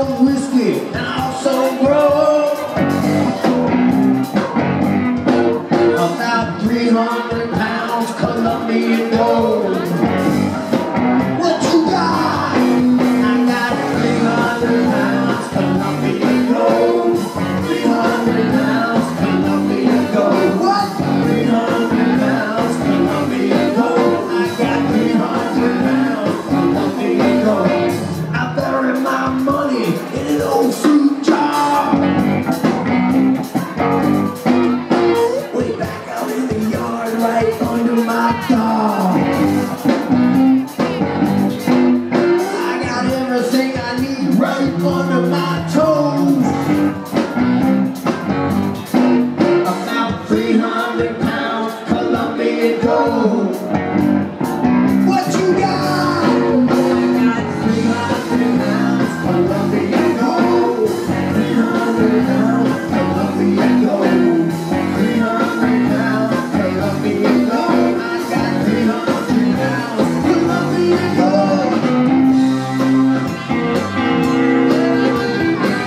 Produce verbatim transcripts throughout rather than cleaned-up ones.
of whiskey and also grow about three hundred pounds Colombian gold. What you got? I got three hundred pounds Colombian gold. three hundred pounds Colombian gold. What? three hundred pounds Colombian gold. I got three hundred pounds Colombian gold. I bury my money in an old fruit jar. Way back out in the yard, right under my car. I got everything I need right under my toes. About three hundred pounds Colombian gold. What you got? I got three hundred pounds Colombian gold. three hundred pounds Colombian gold. three hundred pounds Colombian gold. I got three hundred pounds Colombian gold.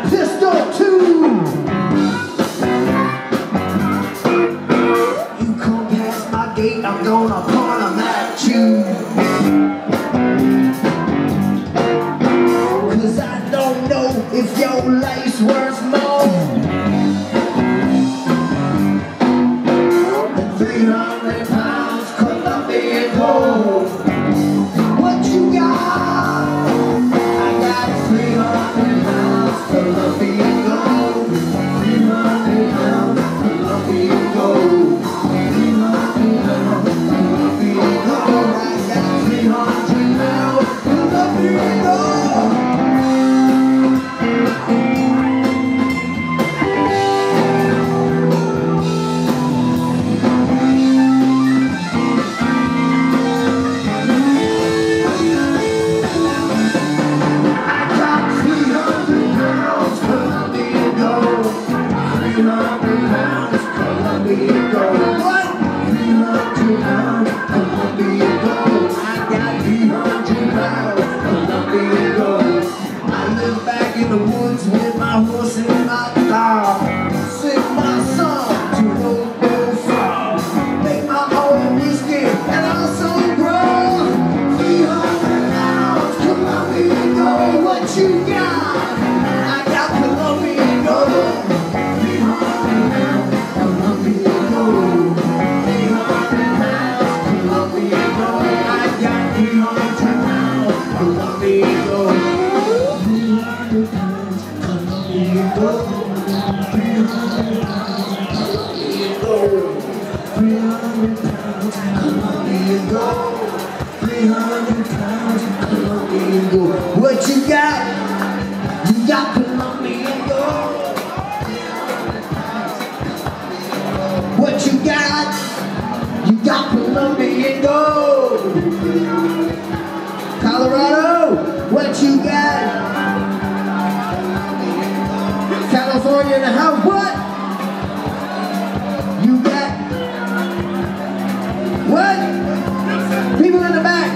pistol too. You come past my gate, I'm gonna point 'em at you. Cause I don't know if your life's worth more than three hundred pounds Colombian gold. What you got? I got three hundred pounds Colombian gold. three hundred pounds Colombian gold. three hundred pounds Colombian gold. I got three hundred pounds Colombian gold. Colombian gold. What? three hundred pounds Colombian gold. I got three hundred pounds Colombian gold. I live back in the woods with my horse and my dog. Sing my song to old Bill Frog. Make my own whiskey and also grow. three hundred pounds Colombian gold. What you got? I got Colombian gold. three hundred pounds Colombian gold. three hundred pounds Colombian gold. I got three hundred pounds Colombian gold. three hundred pounds Colombian gold. three hundred pounds Colombian gold. three hundred pounds Colombian gold. three hundred pounds Colombian gold. What you got? You got Colombian gold. What you got? You got Colombian gold. Colorado, what you got? California in the house, what? You got? What? People in the back.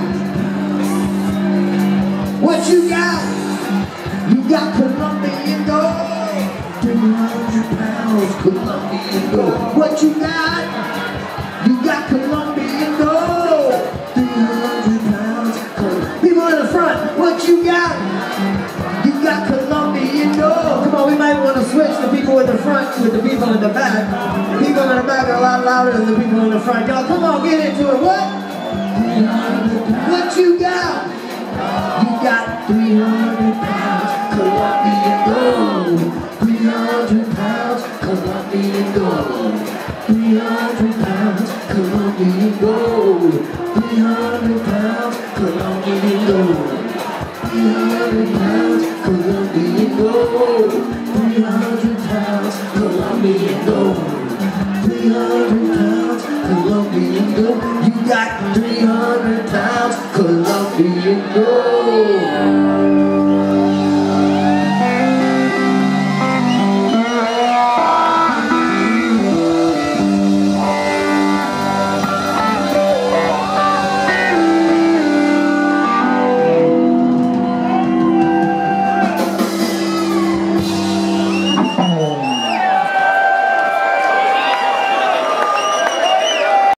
What you got? You got Colombian gold. three hundred pounds Colombian gold. What you got? You got Colombian gold. three hundred pounds Colombian. People in the front, what you got? You got Colombian gold. Come on, we might want to switch the people in the front with the people in the back. The people in the back are a lot louder than the people in the front. Y'all, come on, get into it. What? What you got? You got three hundred pounds Colombian gold.